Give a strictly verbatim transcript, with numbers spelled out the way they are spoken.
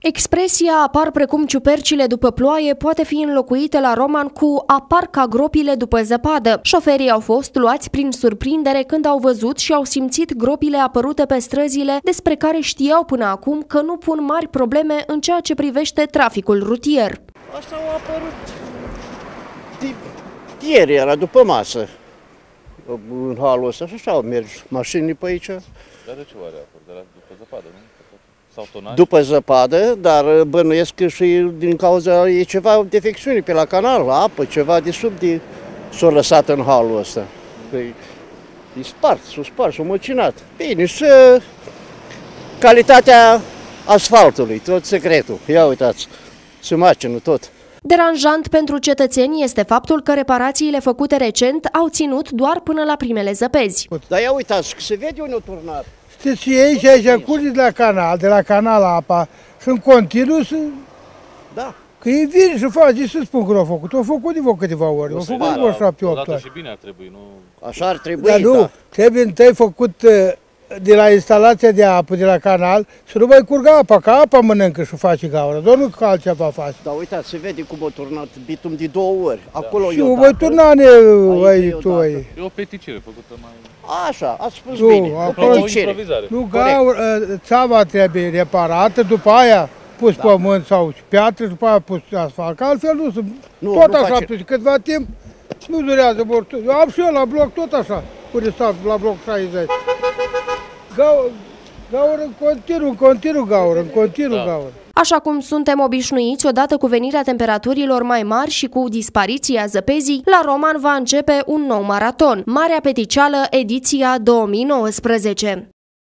Expresia apar precum ciupercile după ploaie poate fi înlocuită la Roman cu apar ca gropile după zăpadă. Șoferii au fost luați prin surprindere când au văzut și au simțit gropile apărute pe străzile despre care știau până acum că nu pun mari probleme în ceea ce privește traficul rutier. Asta au apărut ieri, era după masă, în halul ăsta și așa au mers mașinile pe aici. Dar de ce oare apăr? De la, după zăpadă, nu? Sau tonaj? După zăpadă, dar bănuiesc că și din cauza e ceva defecțiuni pe la canal, la apă, ceva de sub de s-a lăsat în halul ăsta. E spart, s-a spart, s-a măcinat. Bine, și calitatea asfaltului, tot secretul. Ia uitați, se macină tot. Deranjant pentru cetățeni este faptul că reparațiile făcute recent au ținut doar până la primele zăpezi. Dar ia uitați, că se vede unde a turnat. Știți și ei și aici curge de la canal, de la canal apa și în continuu să... Da. Că ei vin și face, să spun că l-au făcut. Au făcut de vreo câteva ori, au făcut de vreo șapte opt ori. Și bine ar trebui, nu? Așa ar trebui, Dar nu, da. trebuie întâi făcut de la instalația de apă, de la canal, să nu mai curga apa, că apa mănâncă și face gaură, doar nu că altceva face. Dar uitați, se vede cum a turnat bitum de două ori. Acolo Și e o o voi turna ne ai tu ai. E o peticire făcută mai... Așa, ați spus Nu, bine. acolo- O Peticire. improvizare. Nu, gaură, țava trebuie reparată, după aia pus Da. pământ sau piatră, după aia pus asfalt, că altfel nu sunt. Nu, Tot nu așa, face. pe câtva timp nu durează mult. Eu am și eu la bloc tot așa, unde stau, la bloc șaizeci. Gaură, gaură în continuu, în continuu gaură, în continuu Da. gaură. Așa cum suntem obișnuiți, odată cu venirea temperaturilor mai mari și cu dispariția zăpezii, la Roman va începe un nou maraton, Marea Peticeală, ediția două mii nouăsprezece.